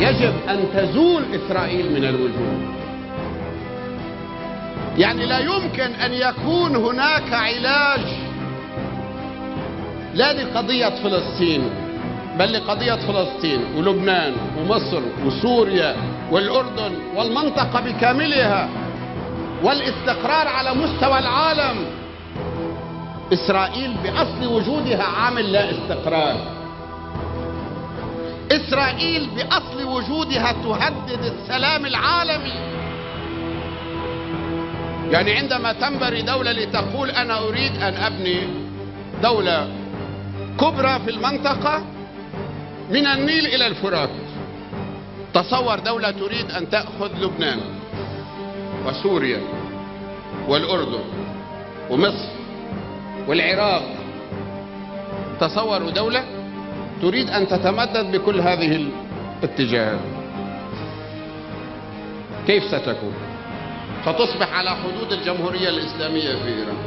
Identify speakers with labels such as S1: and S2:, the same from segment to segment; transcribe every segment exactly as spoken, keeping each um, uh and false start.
S1: يجب أن تزول إسرائيل من الوجود. يعني لا يمكن أن يكون هناك علاج لا لقضية فلسطين بل لقضية فلسطين ولبنان ومصر وسوريا والأردن والمنطقة بكاملها والاستقرار على مستوى العالم. إسرائيل بأصل وجودها عامل لا استقرار. إسرائيل بأصل وجودها تهدد السلام العالمي. يعني عندما تنبري دولة لتقول أنا أريد أن أبني دولة كبرى في المنطقة من النيل إلى الفرات، تصور دولة تريد أن تأخذ لبنان وسوريا والأردن ومصر والعراق، تصوروا دولة تريد أن تتمدد بكل هذه الاتجاهات، كيف ستكون؟ فتصبح على حدود الجمهورية الإسلامية في إيران.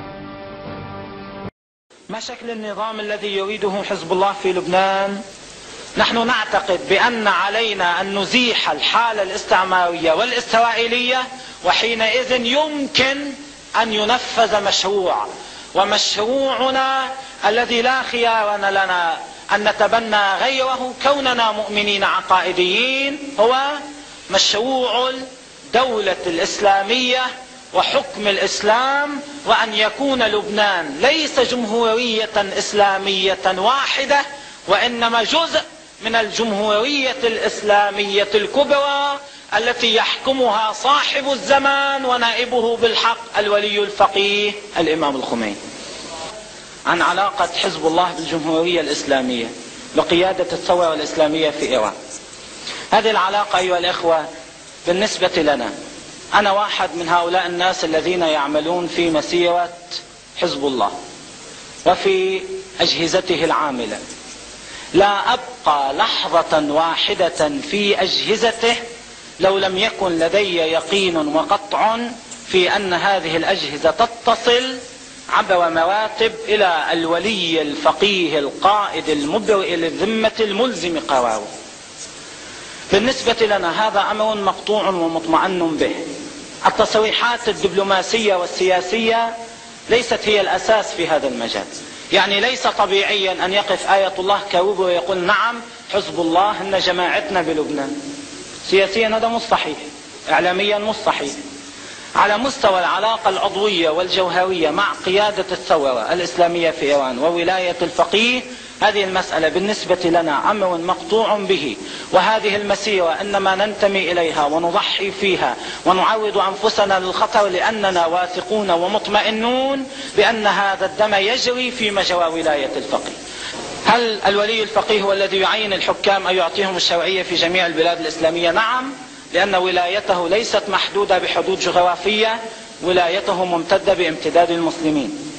S2: ما شكل النظام الذي يريده حزب الله في لبنان؟ نحن نعتقد بأن علينا أن نزيح الحالة الاستعمارية والإسرائيلية، وحينئذ يمكن أن ينفذ مشروع، ومشروعنا الذي لا خيار لنا أن نتبنى غيره كوننا مؤمنين عقائديين هو مشروع الدولة الإسلامية وحكم الإسلام، وأن يكون لبنان ليس جمهورية إسلامية واحدة وإنما جزء من الجمهورية الإسلامية الكبرى التي يحكمها صاحب الزمان ونائبه بالحق الولي الفقيه الإمام الخميني. عن علاقة حزب الله بالجمهورية الإسلامية بقيادة الثورة الإسلامية في إيران. هذه العلاقة أيها الإخوة بالنسبة لنا، أنا واحد من هؤلاء الناس الذين يعملون في مسيرة حزب الله وفي أجهزته العاملة، لا أبقى لحظة واحدة في أجهزته لو لم يكن لدي يقين وقطع في أن هذه الأجهزة تتصل عبر مراتب إلى الولي الفقيه القائد المبرئ للذمة الملزم قراره. بالنسبة لنا هذا أمر مقطوع ومطمئن به. التصريحات الدبلوماسية والسياسية ليست هي الأساس في هذا المجال. يعني ليس طبيعيا أن يقف آية الله كروب ويقول نعم حزب الله إن جماعتنا بلبنان. سياسيا هذا مستحيل، إعلاميا مستحيل. على مستوى العلاقة العضوية والجوهرية مع قيادة الثورة الإسلامية في إيران وولاية الفقيه، هذه المسألة بالنسبة لنا أمر مقطوع به، وهذه المسيرة إنما ننتمي إليها ونضحي فيها ونعرض أنفسنا للخطر لأننا واثقون ومطمئنون بأن هذا الدم يجري في مجرى ولاية الفقيه. هل الولي الفقيه هو الذي يعين الحكام أو يعطيهم الشرعية في جميع البلاد الإسلامية؟ نعم، لأن ولايته ليست محدودة بحدود جغرافية، ولايته ممتدة بامتداد المسلمين.